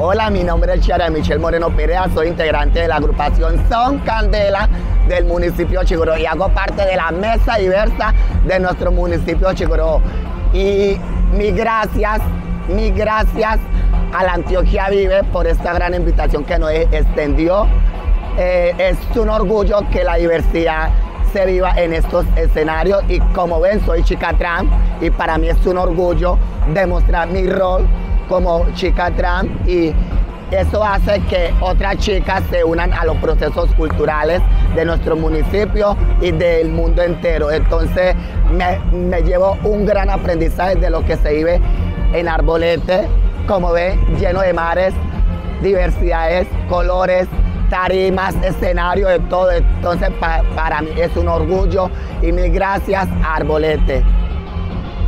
Hola, mi nombre es Chiara Michelle Moreno Perea, soy integrante de la agrupación Son Candela del municipio de Chicorobo y hago parte de la mesa diversa de nuestro municipio de Chicorobo. Y mis gracias a la Antioquia Vive por esta gran invitación que nos extendió. Es un orgullo que la diversidad se viva en estos escenarios y como ven soy chica trans y para mí es un orgullo demostrar mi rol como chica trans y eso hace que otras chicas se unan a los procesos culturales de nuestro municipio y del mundo entero. Entonces me llevo un gran aprendizaje de lo que se vive en Arbolete, como ven, lleno de mares, diversidades, colores, tarimas, escenarios, de todo. Entonces para mí es un orgullo y mil gracias a Arbolete.